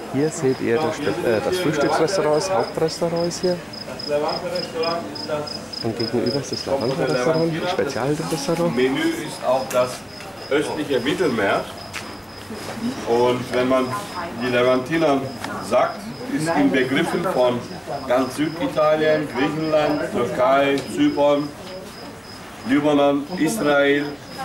Hier seht ihr das Frühstücksrestaurant, das Hauptrestaurant ist hier. Das Levante-Restaurant ist das. Und gegenüber ist das Levante-Restaurant, das Spezialrestaurant. Menü ist auch das östliche Mittelmeer. Und wenn man die Levantiner sagt, ist in Begriffen von ganz Süditalien, Griechenland, Türkei, Zypern, Libanon, Israel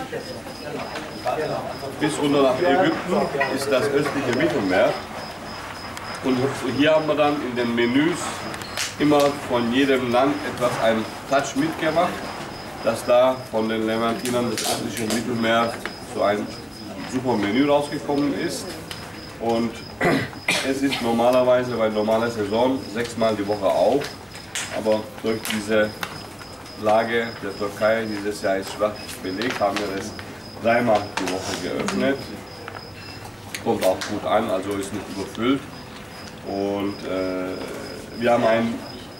bis runter nach Ägypten ist das östliche Mittelmeer. Und hier haben wir dann in den Menüs immer von jedem Land etwas einen Touch mitgemacht, dass da von den Levantinern des östlichen Mittelmeers so ein super Menü rausgekommen ist. Und es ist normalerweise bei normaler Saison 6-mal die Woche auf, aber durch diese Lage der Türkei, dieses Jahr ist schwach belegt, haben wir es 3-mal die Woche geöffnet. Kommt auch gut an, also ist nicht überfüllt. Und wir haben ein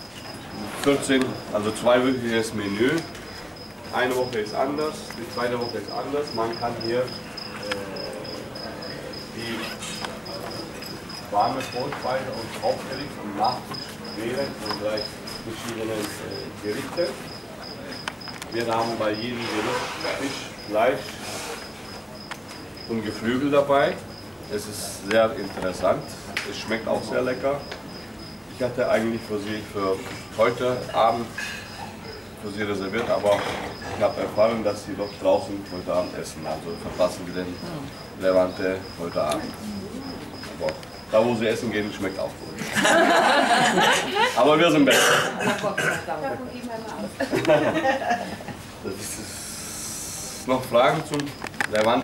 2-wöchiges Menü. Eine Woche ist anders, die zweite Woche ist anders. Man kann hier die warme Vorspeise und Hauptgericht und Nachtisch wählen von 3 verschiedenen Gerichten. Wir haben bei jedem Gericht Fisch, Fleisch und Geflügel dabei. Es ist sehr interessant, es schmeckt auch sehr lecker. Ich hatte eigentlich für Sie für heute Abend für Sie reserviert, aber ich habe erfahren, dass Sie doch draußen heute Abend essen, also verpassen Sie den Levante heute Abend. Aber da, wo Sie essen gehen, schmeckt auch gut. Aber wir sind besser. Das ist noch Fragen zum Levante?